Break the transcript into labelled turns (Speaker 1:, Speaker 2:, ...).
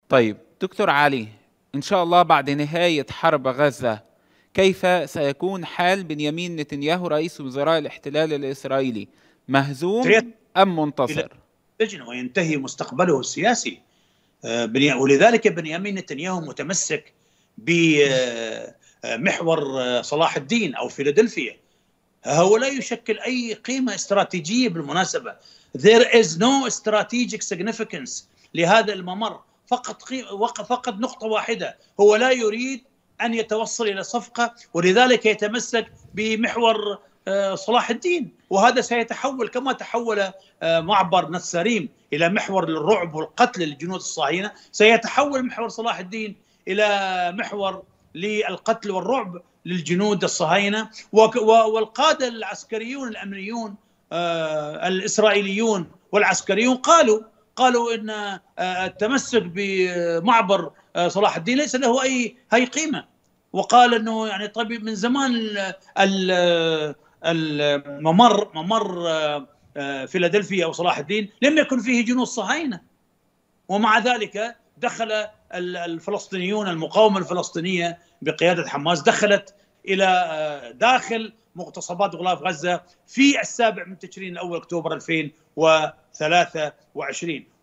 Speaker 1: طيب دكتور علي، إن شاء الله بعد نهاية حرب غزة كيف سيكون حال بنيامين نتنياهو رئيس وزراء الاحتلال الإسرائيلي؟ مهزوم أم
Speaker 2: إلى
Speaker 1: منتصر؟
Speaker 2: السجن وينتهي مستقبله السياسي. ولذلك بنيامين نتنياهو متمسك بمحور صلاح الدين أو فيلادلفيا. هو لا يشكل أي قيمة استراتيجية بالمناسبة. There is no strategic significance لهذا الممر. فقط نقطة واحدة، هو لا يريد أن يتوصل إلى صفقة، ولذلك يتمسك بمحور صلاح الدين. وهذا سيتحول كما تحول معبر نساريم إلى محور للرعب والقتل للجنود الصهاينة، سيتحول محور صلاح الدين إلى محور للقتل والرعب للجنود الصهاينة. والقادة العسكريون الأمنيون الإسرائيليون والعسكريون قالوا إن التمسك بمعبر صلاح الدين ليس له أي قيمة. وقال أنه يعني طبيب من زمان ممر فيلادلفيا أو صلاح الدين لم يكن فيه جنود صهاينة. ومع ذلك دخل الفلسطينيون، المقاومة الفلسطينية بقيادة حماس دخلت إلى داخل مغتصبات غلاف غزة في 7 تشرين الأول أكتوبر 2023.